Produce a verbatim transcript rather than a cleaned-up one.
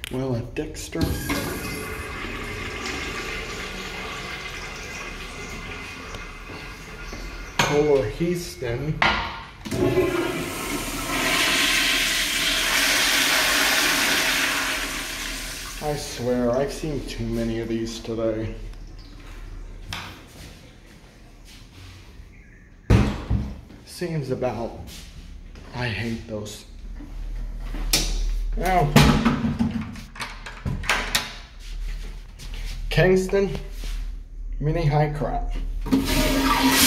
Well, a Dexter. Or Houston. I swear, I've seen too many of these today. Seems about, I hate those. Now, Kingston Mini High Crap.